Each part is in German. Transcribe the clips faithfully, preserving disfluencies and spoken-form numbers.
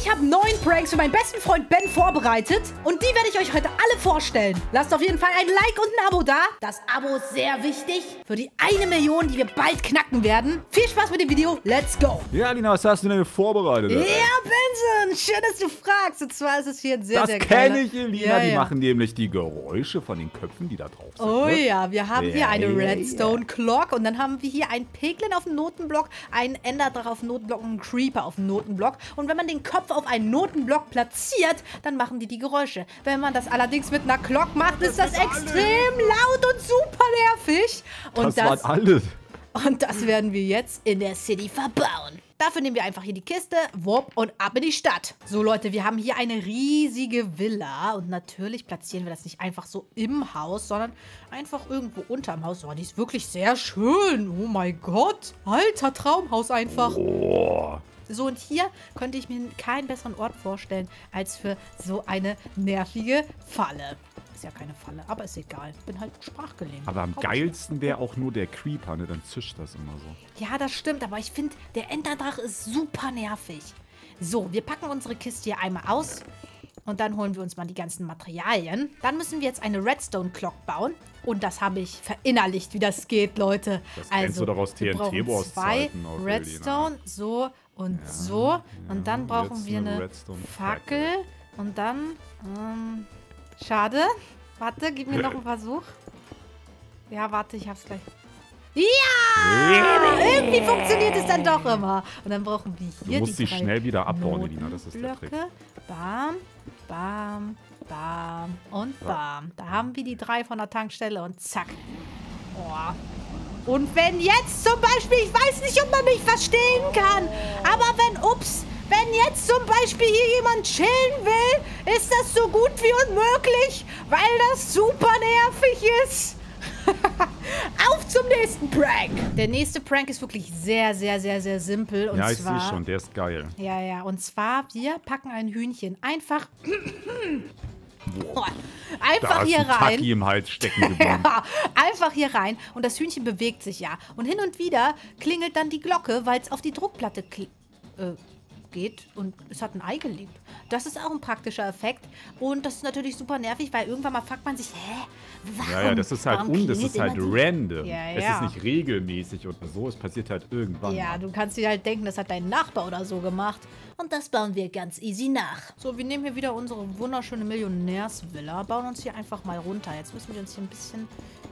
Ich habe neun Pranks für meinen besten Freund Ben vorbereitet und die werde ich euch heute alle vorstellen. Lasst auf jeden Fall ein Like und ein Abo da. Das Abo ist sehr wichtig für die eine Million, die wir bald knacken werden. Viel Spaß mit dem Video. Let's go. Ja, Lina, was hast du denn vorbereitet? Ja, Benson, schön, dass du fragst. Und zwar ist es hier ein sehr, das sehr Das geiler... kenne ich, Lina. Ja, die ja. machen nämlich die Geräusche von den Köpfen, die da drauf sind. Oh ne? ja, wir haben hier Ja, eine ja, Redstone ja. Clock und dann haben wir hier einen Piglin auf dem Notenblock, einen Enderdrache auf dem Notenblock und einen Creeper auf dem Notenblock. Und wenn man den Kopf auf einen Notenblock platziert, dann machen die die Geräusche. Wenn man das allerdings mit einer Clock macht, ist das extrem laut und super nervig. Und Das, das, waren alle. und das werden wir jetzt in der City verbauen. Dafür nehmen wir einfach hier die Kiste, wupp, und ab in die Stadt. So, Leute, wir haben hier eine riesige Villa. Und natürlich platzieren wir das nicht einfach so im Haus, sondern einfach irgendwo unterm Haus. Oh, die ist wirklich sehr schön. Oh mein Gott. Alter, Traumhaus einfach. Oh. So, und hier könnte ich mir keinen besseren Ort vorstellen, als für so eine nervige Falle. Ist ja keine Falle, aber ist egal. Bin halt sprachgelähmt. Aber am geilsten wäre auch nur der Creeper, ne? Dann zischt das immer so. Ja, das stimmt, aber ich finde, der Enderdrache ist super nervig. So, wir packen unsere Kiste hier einmal aus und dann holen wir uns mal die ganzen Materialien. Dann müssen wir jetzt eine Redstone Clock bauen und das habe ich verinnerlicht, wie das geht, Leute. Das kennst du doch aus wir T N brauchen T-Wars-Zeiten zwei auch, Redstone, so und Ja, so. ja, Und dann brauchen jetzt wir eine eine Redstone-Fackel. Fackel und dann, ähm, schade. Warte, gib mir noch einen Versuch. Ja, warte, ich hab's gleich. Ja! Irgendwie funktioniert es dann doch immer. Und dann brauchen wir hier Du musst die sie drei schnell wieder abbauen, Elina. Das ist der Trick. Notenblöcke. Bam, bam, bam und bam. Da haben wir die drei von der Tankstelle und zack. Oh. Und wenn jetzt zum Beispiel, ich weiß nicht, ob man mich verstehen kann, aber wenn, ups, wenn jetzt zum Beispiel hier jemand chillen will, ist das so gut wie unmöglich, weil das super nervig ist. Auf zum nächsten Prank. Der nächste Prank ist wirklich sehr, sehr, sehr, sehr simpel. Und Ja, ich zwar, sehe schon, der ist geil. Ja, ja, und zwar, wir packen ein Hühnchen einfach, Boah, einfach Da ist hier ein rein. Taki im Hals stecken geblieben. Ja, einfach hier rein und das Hühnchen bewegt sich ja. Und hin und wieder klingelt dann die Glocke, weil es auf die Druckplatte kli- äh, geht und es hat ein Ei gelegt. Das ist auch ein praktischer Effekt und das ist natürlich super nervig, weil irgendwann mal fragt man sich, hä, warum? Ja, ja, das ist halt warum un, das klingelt ist halt immer die- random. Ja, Es ja. ist nicht regelmäßig oder so, es passiert halt irgendwann. Ja, mal. du kannst dir halt denken, das hat dein Nachbar oder so gemacht. Und das bauen wir ganz easy nach. So, wir nehmen hier wieder unsere wunderschöne Millionärsvilla, bauen uns hier einfach mal runter. Jetzt müssen wir uns hier ein bisschen...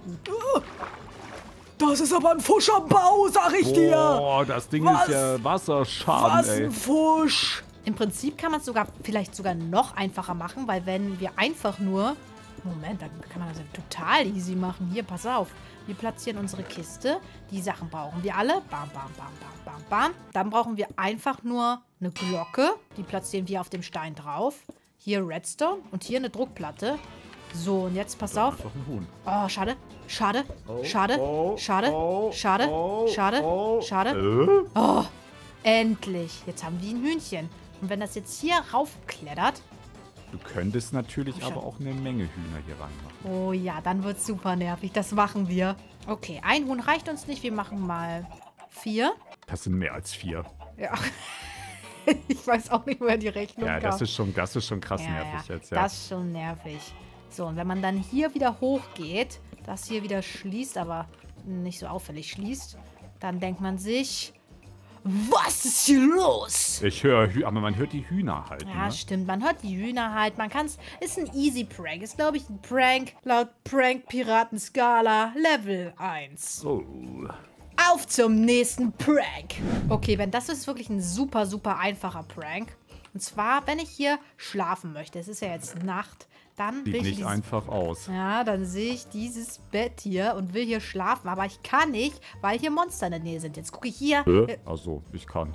Das ist aber ein Fusch am Bau, sag ich dir! Boah, das Ding Was? ist ja Wasserschaden, ey. Fusch! Im Prinzip kann man es sogar vielleicht sogar noch einfacher machen, weil wenn wir einfach nur... Moment, dann kann man das ja total easy machen. Hier, pass auf. Wir platzieren unsere Kiste. Die Sachen brauchen wir alle. Bam, bam, bam, bam, bam, bam. Dann brauchen wir einfach nur eine Glocke. Die platzieren wir auf dem Stein drauf. Hier Redstone und hier eine Druckplatte. So, und jetzt pass auf. Einfach ein Huhn. Oh, schade. Schade. Oh, Schade. oh, Schade. oh, Schade. oh, Schade. oh. Schade. Äh? Oh, endlich. Jetzt haben wir ein Hühnchen. Und wenn das jetzt hier raufklettert... Du könntest natürlich Komm schon. aber auch eine Menge Hühner hier reinmachen. Oh ja, dann wird's super nervig. Das machen wir. Okay, ein Huhn reicht uns nicht. Wir machen mal vier. Das sind mehr als vier. Ja. Ich weiß auch nicht, woher die Rechnung Ja, kam. das ist schon, das ist schon krass ja, nervig ja, jetzt, ja. Das ist schon nervig. So, und wenn man dann hier wieder hochgeht, das hier wieder schließt, aber nicht so auffällig schließt, dann denkt man sich, was ist hier los? Ich höre, Hü- aber man hört die Hühner halt, Ja, ne? stimmt. Man hört die Hühner halt. Man kann's. Ist ein easy Prank. Ist, glaube ich, ein Prank laut Prank-Piraten-Skala Level eins. Oh. Auf zum nächsten Prank. Okay, Ben, das ist wirklich ein super, super einfacher Prank. Und zwar, wenn ich hier schlafen möchte. Es ist ja jetzt Nacht. Dann will Sieht ich nicht dieses, einfach aus. ja, dann sehe ich dieses Bett hier und will hier schlafen. Aber ich kann nicht, weil hier Monster in der Nähe sind. Jetzt gucke ich hier. Äh? Also, ich kann.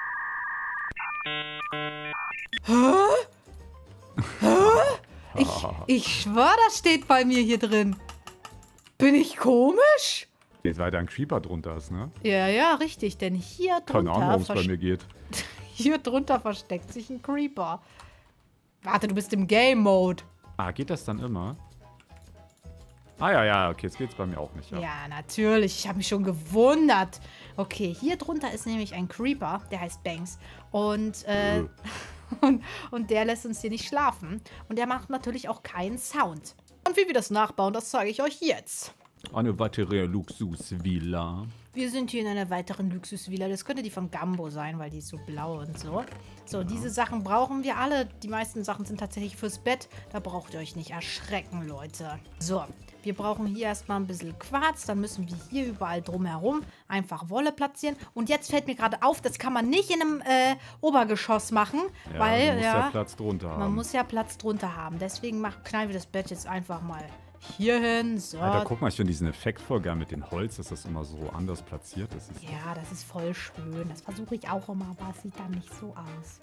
Ich, ich schwör, das steht bei mir hier drin. Bin ich komisch? Jetzt weil da ein Creeper drunter ist, ne? Ja, ja, richtig. Denn hier Keine Ahnung, drunter, warum es bei vers- mir geht. hier drunter versteckt sich ein Creeper. Warte, du bist im Game-Mode. Ah, geht das dann immer? Ah ja, ja, okay, jetzt geht's bei mir auch nicht, ja. Ja, natürlich. Ich habe mich schon gewundert. Okay, hier drunter ist nämlich ein Creeper, der heißt Banks. Und, äh, Äh. Und, und der lässt uns hier nicht schlafen. Und der macht natürlich auch keinen Sound. Und wie wir das nachbauen, das zeige ich euch jetzt. Eine weitere Luxusvilla. Wir sind hier in einer weiteren Luxusvilla. Das könnte die von Gambo sein, weil die ist so blau und so. So, ja. Diese Sachen brauchen wir alle. Die meisten Sachen sind tatsächlich fürs Bett. Da braucht ihr euch nicht erschrecken, Leute. So, wir brauchen hier erstmal ein bisschen Quarz. Dann müssen wir hier überall drumherum einfach Wolle platzieren. Und jetzt fällt mir gerade auf, das kann man nicht in einem äh, Obergeschoss machen. Ja, weil, man muss ja, ja Platz drunter haben. Man muss ja Platz drunter haben. Deswegen mach, knallen wir das Bett jetzt einfach mal hier hin. So. Alter, guck mal, ich finde diesen Effekt voll geil mit den Holz, dass das immer so anders platziert ist. Ja, das ist voll schön. Das versuche ich auch immer, aber es sieht dann nicht so aus.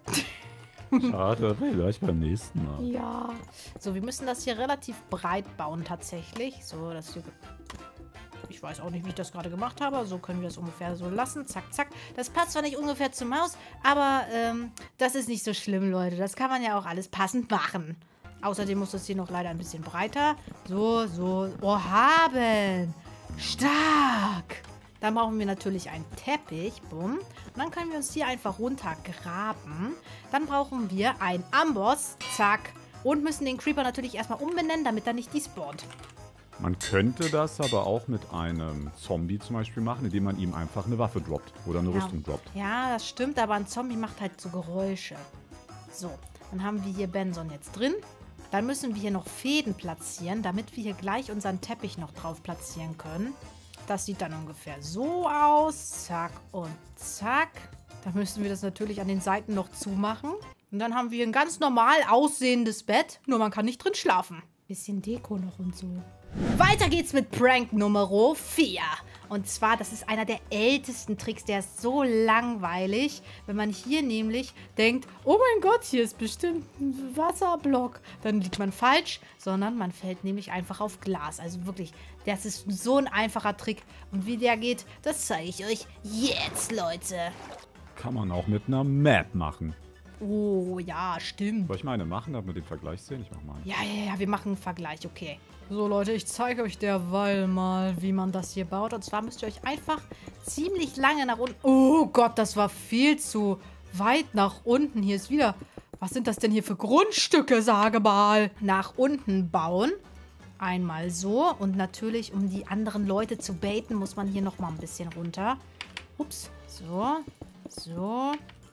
Schade, vielleicht beim nächsten Mal. Ja. So, wir müssen das hier relativ breit bauen tatsächlich. So, das hier... Ich weiß auch nicht, wie ich das gerade gemacht habe. So können wir das ungefähr so lassen. Zack, zack. Das passt zwar nicht ungefähr zur Maus, aber ähm, das ist nicht so schlimm, Leute. Das kann man ja auch alles passend machen. Außerdem muss das hier noch leider ein bisschen breiter. So, so. Oh, haben. Stark. Dann brauchen wir natürlich einen Teppich. Bumm. Und dann können wir uns hier einfach runtergraben. Dann brauchen wir einen Amboss. Zack. Und müssen den Creeper natürlich erstmal umbenennen, damit er nicht despawnt. Man könnte das aber auch mit einem Zombie zum Beispiel machen, indem man ihm einfach eine Waffe droppt oder eine Ja. Rüstung droppt. Ja, das stimmt, aber ein Zombie macht halt so Geräusche. So, dann haben wir hier Benson jetzt drin. Dann müssen wir hier noch Fäden platzieren, damit wir hier gleich unseren Teppich noch drauf platzieren können. Das sieht dann ungefähr so aus. Zack und zack. Dann müssen wir das natürlich an den Seiten noch zumachen. Und dann haben wir ein ganz normal aussehendes Bett, nur man kann nicht drin schlafen. Bisschen Deko noch und so. Weiter geht's mit Prank Nummer vier. Und zwar, das ist einer der ältesten Tricks, der ist so langweilig. Wenn man hier nämlich denkt, oh mein Gott, hier ist bestimmt ein Wasserblock. Dann liegt man falsch, sondern man fällt nämlich einfach auf Glas. Also wirklich, das ist so ein einfacher Trick. Und wie der geht, das zeige ich euch jetzt, Leute. Kann man auch mit einer Map machen. Oh, ja, stimmt. Soll ich meine machen, damit wir den Vergleich sehen? Ich mach mal. Ja, ja, ja, wir machen einen Vergleich, okay. So, Leute, ich zeige euch derweil mal, wie man das hier baut. Und zwar müsst ihr euch einfach ziemlich lange nach unten... Oh Gott, das war viel zu weit nach unten. Hier ist wieder... Was sind das denn hier für Grundstücke, sage mal? Nach unten bauen. Einmal so. Und natürlich, um die anderen Leute zu baiten, muss man hier nochmal ein bisschen runter. Ups. So. So.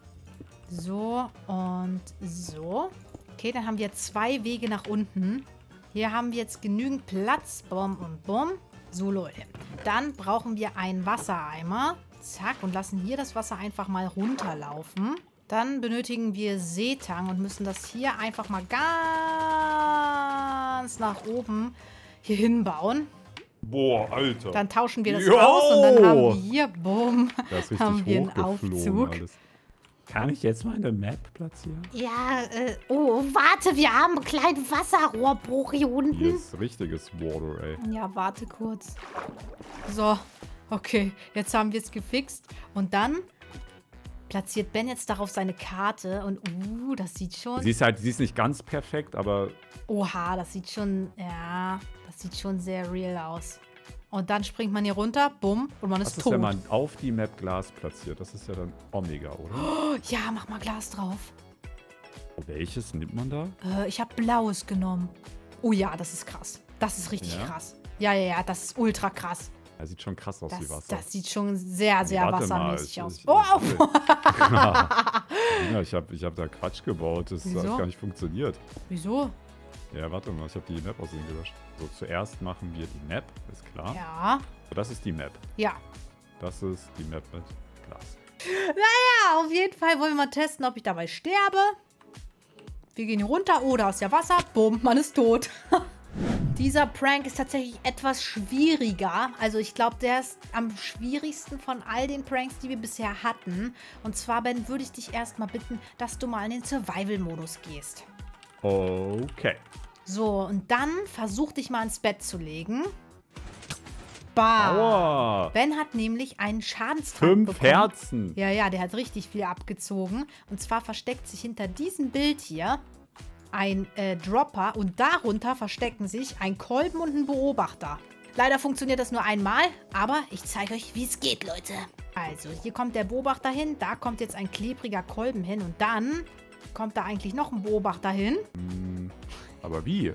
So. Und so. Okay, dann haben wir zwei Wege nach unten. Hier haben wir jetzt genügend Platz. Bom und bom. So, Leute. Dann brauchen wir einen Wassereimer. Zack. Und lassen hier das Wasser einfach mal runterlaufen. Dann benötigen wir Seetang und müssen das hier einfach mal ganz nach oben hier hinbauen. Boah, Alter. Dann tauschen wir das Jo! aus und dann haben wir hier, bumm, Das ist haben richtig wir einen hochgeflogen Aufzug. alles. Kann ich jetzt meine Map platzieren? Ja, äh, oh, warte, wir haben einen kleinen Wasserrohrbruch hier unten. Hier ist richtiges Water, ey. Ja, warte kurz. So, okay, jetzt haben wir es gefixt. Und dann platziert Ben jetzt darauf seine Karte und, uh, das sieht schon... Sie ist halt, sie ist nicht ganz perfekt, aber... Oha, das sieht schon, ja, das sieht schon sehr real aus. Und dann springt man hier runter, bumm, und man ist Was ist, tot. wenn man auf die Map Glas platziert? Das ist ja dann Omega, oder? Oh, ja, mach mal Glas drauf. Welches nimmt man da? Äh, ich habe blaues genommen. Oh ja, das ist krass. Das ist richtig Ja? krass. Ja, ja, ja, das ist ultra krass. Er sieht schon krass aus wie Das, Wasser. das sieht schon sehr, sehr Warte mal, wassermäßig ich- aus. ich- Oh, ich- oh. Ja, ich habe ich hab da Quatsch gebaut. Das Wieso? hat gar nicht funktioniert. Wieso? Ja, warte mal, ich habe die Map aus Versehen gelöscht. So, zuerst machen wir die Map, ist klar. Ja. Das ist die Map. Ja. Das ist die Map mit Glas. Ja, auf jeden Fall wollen wir mal testen, ob ich dabei sterbe. Wir gehen hier runter oder aus der Wasser. Bumm, man ist tot. Dieser Prank ist tatsächlich etwas schwieriger. Also ich glaube, der ist am schwierigsten von all den Pranks, die wir bisher hatten. Und zwar, Ben, würde ich dich erstmal bitten, dass du mal in den Survival-Modus gehst. Okay. So, und dann versuch dich mal ins Bett zu legen. Bam. Aua. Ben hat nämlich einen Schadenstrank Fünf bekommen. Herzen. Ja, ja, der hat richtig viel abgezogen. Und zwar versteckt sich hinter diesem Bild hier ein äh, Dropper und darunter verstecken sich ein Kolben und ein Beobachter. Leider funktioniert das nur einmal, aber ich zeige euch, wie es geht, Leute. Also, hier kommt der Beobachter hin, da kommt jetzt ein klebriger Kolben hin und dann kommt da eigentlich noch ein Beobachter hin? Hm, aber wie?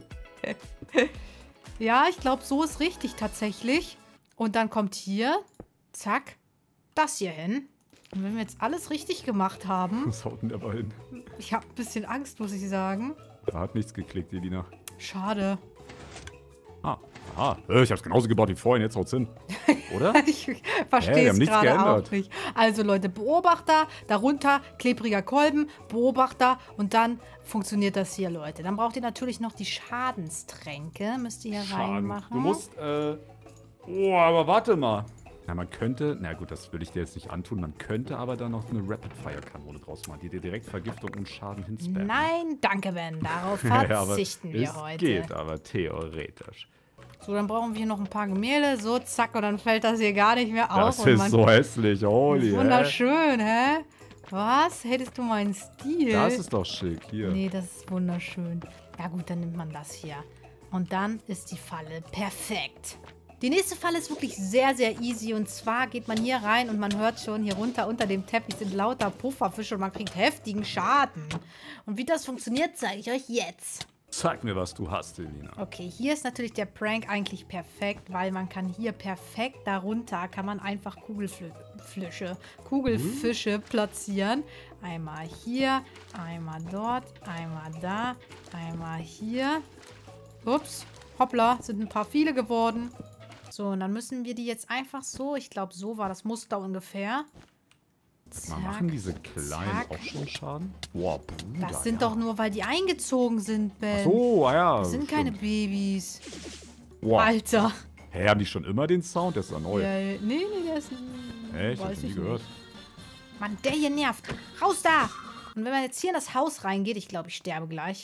Ja, ich glaube, so ist richtig tatsächlich. Und dann kommt hier, zack, das hier hin. Und wenn wir jetzt alles richtig gemacht haben... Was haut denn der aber hin? Ich habe ein bisschen Angst, muss ich sagen. Da hat nichts geklickt, Elina. Schade. Ah, aha. Äh, Ich hab's genauso gebaut wie vorhin, jetzt haut's hin. Oder? Ich Hä, verstehe wir es haben nichts gerade geändert. auch nicht. Also Leute, Beobachter, darunter klebriger Kolben, Beobachter und dann funktioniert das hier, Leute. Dann braucht ihr natürlich noch die Schadenstränke. Müsst ihr hier Schaden. reinmachen. Du musst, äh... Oh, aber warte mal. Ja, man könnte... Na gut, das will ich dir jetzt nicht antun. Man könnte aber da noch eine Rapid-Fire-Kanone draus machen, die dir direkt Vergiftung und Schaden hinspammen. Nein, danke, Ben. Darauf Ja, aber verzichten wir es heute. geht aber theoretisch. So, dann brauchen wir hier noch ein paar Gemälde. So, zack, und dann fällt das hier gar nicht mehr auf. Das und ist man- so hässlich, holy, hä? Wunderschön, hä? Was? Hättest du meinen Stil? Das ist doch schick, hier. Nee, das ist wunderschön. Ja gut, dann nimmt man das hier. Und dann ist die Falle perfekt. Die nächste Falle ist wirklich sehr, sehr easy. Und zwar geht man hier rein und man hört schon, hier runter unter dem Teppich sind lauter Pufferfische und man kriegt heftigen Schaden. Und wie das funktioniert, zeige ich euch jetzt. Zeig mir, was du hast, Elina. Okay, hier ist natürlich der Prank eigentlich perfekt, weil man kann hier perfekt darunter, kann man einfach Kugelfische, Kugelfische platzieren. Einmal hier, einmal dort, einmal da, einmal hier. Ups, hoppla, sind ein paar viele geworden. So, und dann müssen wir die jetzt einfach so, ich glaube, so war das Muster ungefähr. Mal machen diese Kleinen zack. auch schon Schaden? Boah, Bruder, Das sind ja. doch nur, weil die eingezogen sind, Ben. Ach so, ah ja. Das sind stimmt. keine Babys. Boah. Alter. Hä, haben die schon immer den Sound? Der ist ja neu. Ja, nee, nee, der ist... Hä, ich hab weiß den nie ich gehört. nicht. Mann, der hier nervt. Raus da! Und wenn man jetzt hier in das Haus reingeht, ich glaube, ich sterbe gleich.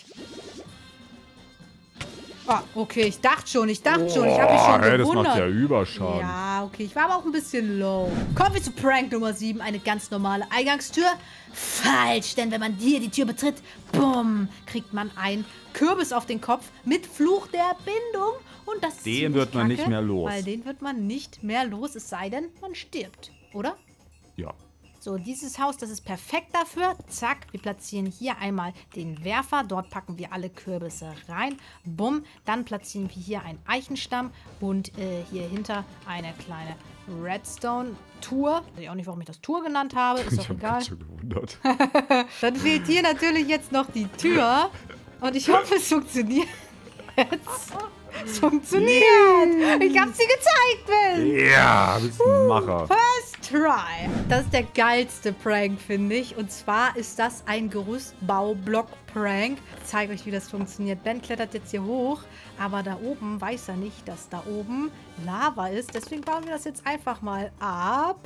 Ah, okay, ich dachte schon, ich dachte schon. Ich habe mich schon hä, das gewundert. macht ja Überschaden. Ja, okay, ich war aber auch ein bisschen low. Kommen wir zu Prank Nummer sieben, eine ganz normale Eingangstür. Falsch, denn wenn man hier die Tür betritt, bumm, kriegt man einen Kürbis auf den Kopf mit Fluch der Bindung. Und das ist Den ziemlich wird man kacke, nicht mehr los. Weil den wird man nicht mehr los, es sei denn, man stirbt, oder? Ja. So, dieses Haus, das ist perfekt dafür. Zack, wir platzieren hier einmal den Werfer. Dort packen wir alle Kürbisse rein. Bumm, dann platzieren wir hier einen Eichenstamm und äh, hier hinter eine kleine Redstone-Tour. Ich weiß auch nicht, warum ich das Tour genannt habe. Ist Ich doch hab egal. mich schon gewundert. Dann fehlt hier natürlich jetzt noch die Tür. Und ich hoffe, es funktioniert jetzt. Es funktioniert. Ich habe sie gezeigt, Bill. Ja, bist ein Macher. First try. Das ist der geilste Prank, finde ich. Und zwar ist das ein Gerüstbau-Block-Prank. Ich zeige euch, wie das funktioniert. Ben klettert jetzt hier hoch, aber da oben weiß er nicht, dass da oben Lava ist. Deswegen bauen wir das jetzt einfach mal ab.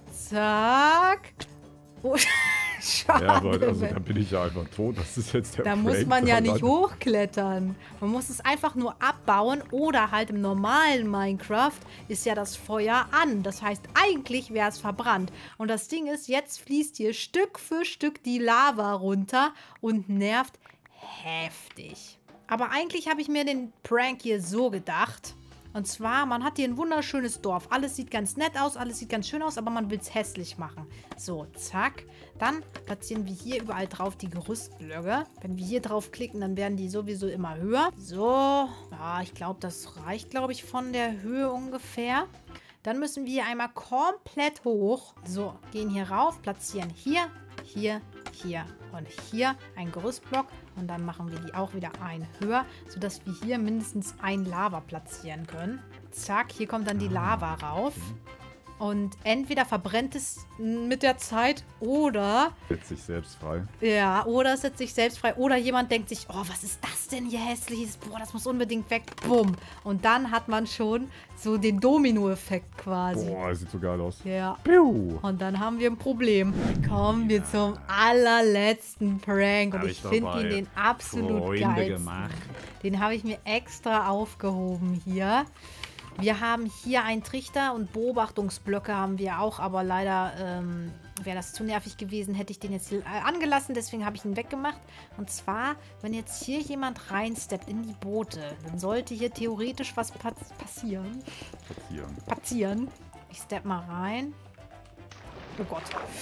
Zack. Oh, schade. Ja, aber also, Ben. dann bin ich ja einfach tot. Das ist jetzt der Da Prank, muss man ja nicht Mann. hochklettern. Man muss es einfach nur abbauen oder halt im normalen Minecraft ist ja das Feuer an. Das heißt, eigentlich wäre es verbrannt. Und das Ding ist, jetzt fließt hier Stück für Stück die Lava runter und nervt heftig. Aber eigentlich habe ich mir den Prank hier so gedacht. Und zwar, man hat hier ein wunderschönes Dorf. Alles sieht ganz nett aus, alles sieht ganz schön aus, aber man will es hässlich machen. So, zack. Dann platzieren wir hier überall drauf die Gerüstblöcke. Wenn wir hier drauf klicken, dann werden die sowieso immer höher. So, ja, ich glaube, das reicht, glaube ich, von der Höhe ungefähr. Dann müssen wir hier einmal komplett hoch. So, gehen hier rauf, platzieren hier, hier, hier und hier einen Gerüstblock. Und dann machen wir die auch wieder ein höher, sodass wir hier mindestens ein Lava platzieren können. Zack, hier kommt dann die Lava rauf. Und entweder verbrennt es mit der Zeit oder... Setzt sich selbst frei. Ja, oder es setzt sich selbst frei. Oder jemand denkt sich, oh, was ist das denn hier hässliches? Boah, das muss unbedingt weg. Bumm. Und dann hat man schon so den Domino-Effekt quasi. Boah, das sieht so geil aus. Ja. Piu. Und dann haben wir ein Problem. Kommen wir zum allerletzten Prank. Und Hab ich ich doch finde bei ihn den absolut Freunde geilsten. gemacht. Den Den habe ich mir extra aufgehoben hier. Wir haben hier einen Trichter und Beobachtungsblöcke haben wir auch, aber leider ähm, wäre das zu nervig gewesen, hätte ich den jetzt hier, äh, angelassen, deswegen habe ich ihn weggemacht. Und zwar, wenn jetzt hier jemand reinsteppt in die Boote, dann sollte hier theoretisch was passieren. Spazieren. Passieren. Ich stepp mal rein. Oh Gott.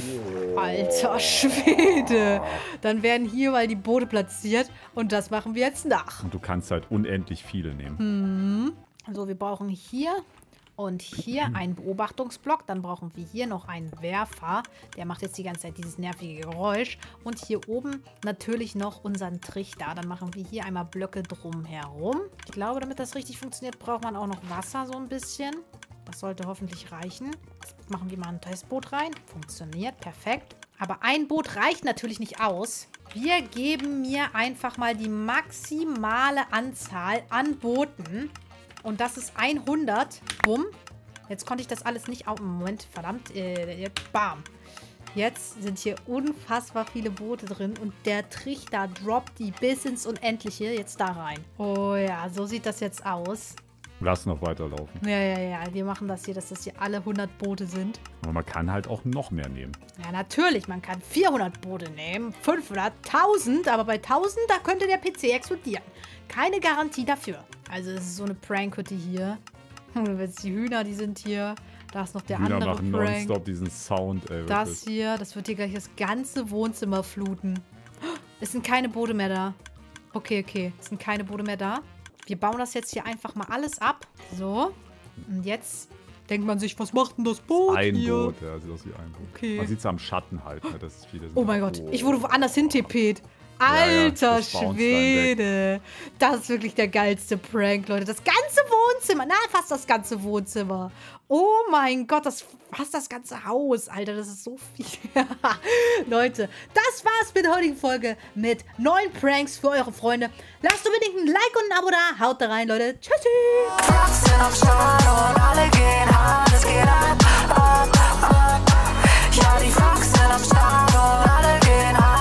Alter Schwede. Dann werden hier mal die Boote platziert. Und das machen wir jetzt nach. Und du kannst halt unendlich viele nehmen. Hm. So, wir brauchen hier und hier einen Beobachtungsblock. Dann brauchen wir hier noch einen Werfer. Der macht jetzt die ganze Zeit dieses nervige Geräusch. Und hier oben natürlich noch unseren Trichter. Dann machen wir hier einmal Blöcke drumherum. Ich glaube, damit das richtig funktioniert, braucht man auch noch Wasser so ein bisschen. Das sollte hoffentlich reichen. Jetzt machen wir mal ein Testboot rein. Funktioniert, perfekt. Aber ein Boot reicht natürlich nicht aus. Wir geben mir einfach mal die maximale Anzahl an Booten. Und das ist hundert. Bumm. Jetzt konnte ich das alles nicht... Oh, Moment, verdammt. Äh, jetzt, bam. Jetzt sind hier unfassbar viele Boote drin. Und der Trichter droppt die bis ins Unendliche jetzt da rein. Oh ja, so sieht das jetzt aus. Lass noch weiterlaufen. Ja, ja, ja. Wir machen das hier, dass das hier alle hundert Boote sind. Aber man kann halt auch noch mehr nehmen. Ja, natürlich. Man kann vierhundert Boote nehmen, fünfhundert, tausend. Aber bei tausend, da könnte der P C explodieren. Keine Garantie dafür. Also, es ist so eine Prankhütte hier. Jetzt die Hühner, die sind hier. Da ist noch der Hühner andere machen Prank. nonstop diesen Sound, ey. Das hier, das wird hier gleich das ganze Wohnzimmer fluten. Es sind keine Boote mehr da. Okay, okay. Es sind keine Boote mehr da. Wir bauen das jetzt hier einfach mal alles ab. So. Und jetzt denkt man sich, was macht denn das Boot Ein hier? Boot, ja, sieht aus wie ein Boot. Okay. Man sieht es am Schatten halt, ne, dass es viele sind. Oh mein Gott, Oh. ich wurde woanders hintipet. Ja, ja, Alter das bounce dann Schwede. Das ist wirklich der geilste Prank, Leute. Das ganze Wohnzimmer. Na, fast das ganze Wohnzimmer. Oh mein Gott, das fast das ganze Haus. Alter, das ist so viel. Leute, das war's mit der heutigen Folge mit neuen Pranks für eure Freunde. Lasst unbedingt ein Like und ein Abo da. Haut da rein, Leute. Tschüssi. Frogs sind am Start und alle gehen hart, es geht ab, ab, ab. Ja, die Frogs sind am Start und alle gehen hart.